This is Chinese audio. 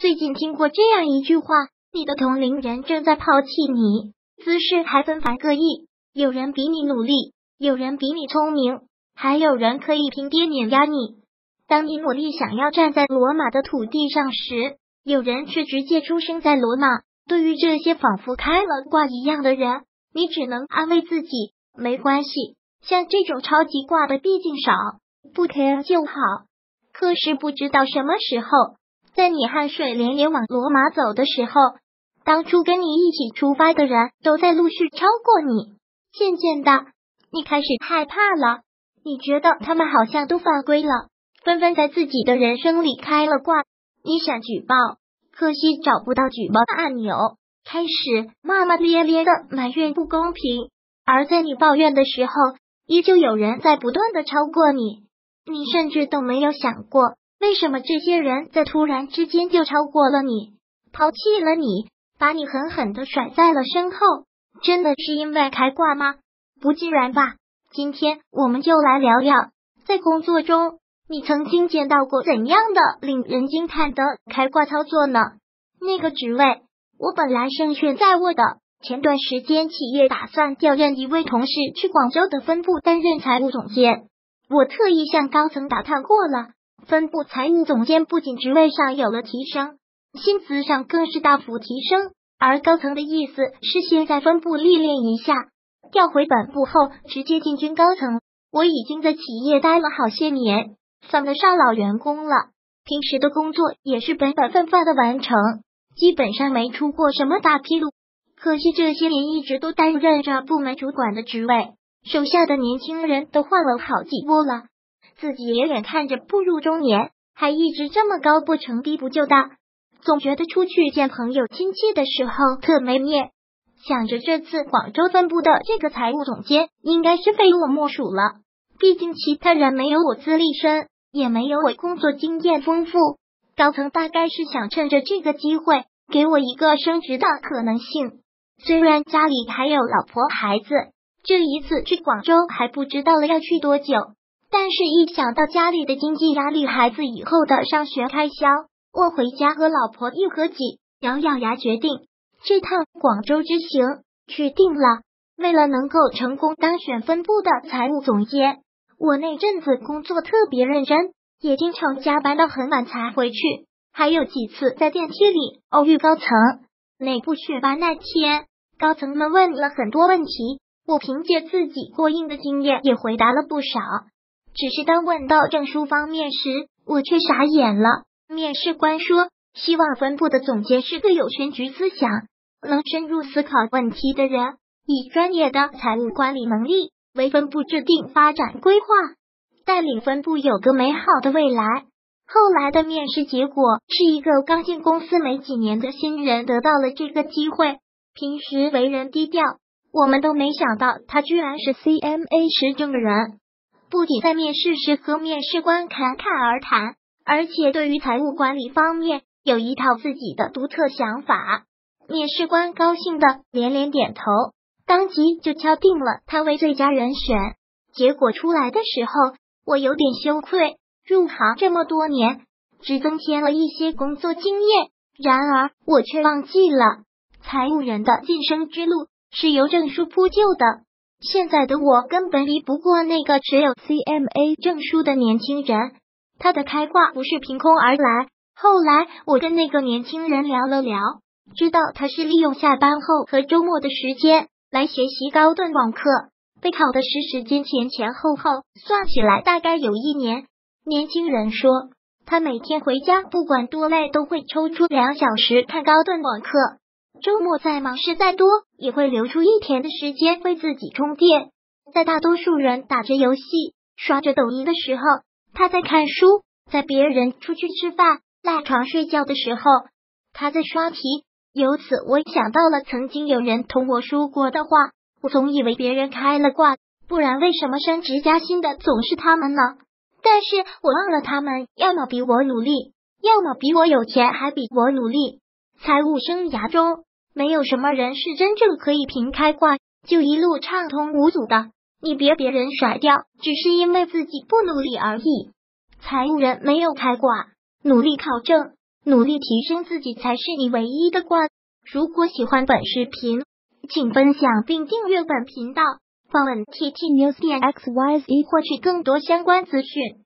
最近听过这样一句话，你的同龄人正在抛弃你，姿势还纷繁各异，有人比你努力，有人比你聪明，还有人可以平跌碾压你。当你努力想要站在罗马的土地上时，有人却直接出生在罗马。对于这些仿佛开了挂一样的人，你只能安慰自己，没关系，像这种超级挂的毕竟少，不 care 就好。可是不知道什么时候，在你汗水连连往罗马走的时候，当初跟你一起出发的人都在陆续超过你。渐渐的，你开始害怕了，你觉得他们好像都犯规了，纷纷在自己的人生里开了挂。你想举报，可惜找不到举报的按钮，开始骂骂咧咧的埋怨不公平。而在你抱怨的时候，依旧有人在不断的超过你，你甚至都没有想过，为什么这些人在突然之间就超过了你，抛弃了你，把你狠狠的甩在了身后。真的是因为开挂吗？不尽然吧。今天我们就来聊聊，在工作中你曾经见到过怎样的令人惊叹的开挂操作呢？那个职位我本来胜券在握的，前段时间企业打算调任一位同事去广州的分部担任财务总监，我特意向高层打探过了，分部财务总监不仅职位上有了提升，薪资上更是大幅提升，而高层的意思是先在分部历练一下，调回本部后直接进军高层。我已经在企业待了好些年，算得上老员工了，平时的工作也是本本分分的完成，基本上没出过什么大纰漏。可惜这些年一直都担任着部门主管的职位，手下的年轻人都换了好几波了，自己也眼看着步入中年，还一直这么高不成低不就的，总觉得出去见朋友亲戚的时候特没面。想着这次广州分部的这个财务总监应该是非我莫属了，毕竟其他人没有我资历深，也没有我工作经验丰富，高层大概是想趁着这个机会给我一个升职的可能性。虽然家里还有老婆孩子，这一次去广州还不知道了要去多久，但是一想到家里的经济压力，孩子以后的上学开销，我回家和老婆一合计，咬咬牙决定这趟广州之行去定了。为了能够成功当选分部的财务总监，我那阵子工作特别认真，也经常加班到很晚才回去，还有几次在电梯里偶遇高层。内部选拔那天，高层们问了很多问题，我凭借自己过硬的经验也回答了不少，只是当问到证书方面时，我却傻眼了。面试官说希望分部的总监是个有全局思想，能深入思考问题的人，以专业的财务管理能力为分部制定发展规划，带领分部有个美好的未来。后来的面试结果是一个刚进公司没几年的新人得到了这个机会，平时为人低调，我们都没想到他居然是 CMA 实证的人，不仅在面试时和面试官侃侃而谈，而且对于财务管理方面有一套自己的独特想法。面试官高兴的连连点头，当即就敲定了他为最佳人选。结果出来的时候，我有点羞愧，入行这么多年，只增添了一些工作经验，然而我却忘记了，财务人的晋升之路是由证书铺就的。现在的我根本比不过那个持有 CMA 证书的年轻人，他的开挂不是凭空而来。后来我跟那个年轻人聊了聊，知道他是利用下班后和周末的时间来学习高顿网课，备考的时间前后算起来大概有1年。年轻人说他每天回家不管多累都会抽出2小时看高顿网课，周末再忙事再多也会留出1天的时间为自己充电。在大多数人打着游戏刷着抖音的时候，他在看书；在别人出去吃饭赖床睡觉的时候，他在刷题。由此我想到了曾经有人同我说过的话，我总以为别人开了挂，不然为什么升职加薪的总是他们呢？但是我忘了他们要么比我努力，要么比我有钱还比我努力。财务生涯中没有什么人是真正可以凭开挂就一路畅通无阻的，你别人甩掉只是因为自己不努力而已。财务人没有开挂，努力考证， 努力提升自己才是你唯一的挂。如果喜欢本视频，请分享并订阅本频道，访问 TT News 点 XYZ 获取更多相关资讯。